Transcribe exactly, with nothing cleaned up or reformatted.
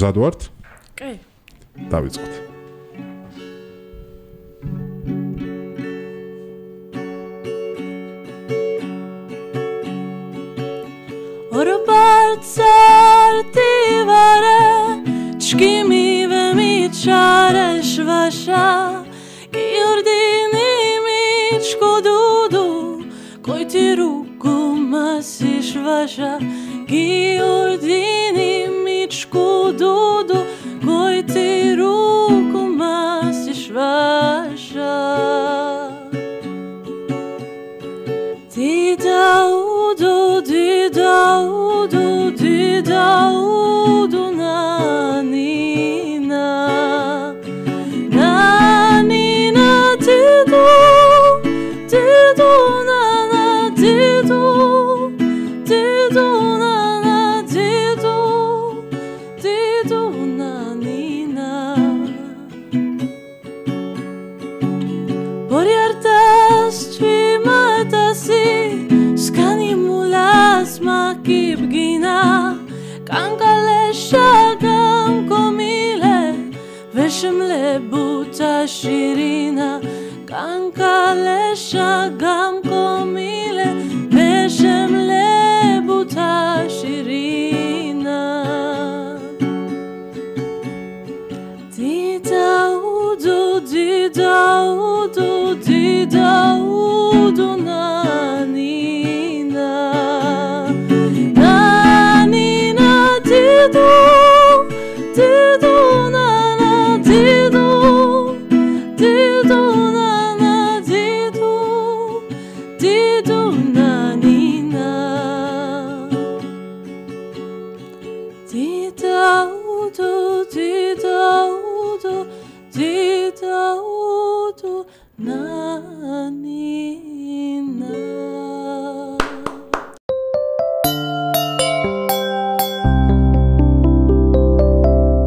მზად ვართ? კი. დავიწყოთ. ორბალცარტივარე ჩქიმივე მიჩარე შვაშა გიორდინი მიჩკუდუდუ კოიტი რუგუ მასი შვაშა გიორდინი მიჩკუდუდუ კოიტი რუგუ მასი შვაშა დიდაუდო დიდაუდო დიდაუდო ნანინა ნანინა დიდო დიდო ნანა დიდო დიდო ნანა დიდო დიდო ნანინა ბორიარტას ჩიმატასი სკანი მულას მაკიბგინა კანკალეშა გამკომილე ვეშმლებუთა შირინა კანკალეშა გამკომილე ვეშმლებუთა შირინა დიდაუდო დიდაუდო დიდაუდო ნანინა ნანინა დიდო დიდო ნანა დიდო დიდო ნანა დიდო დიდო ნანინა დიდაუდო დიდაუდო დიდაუდო 나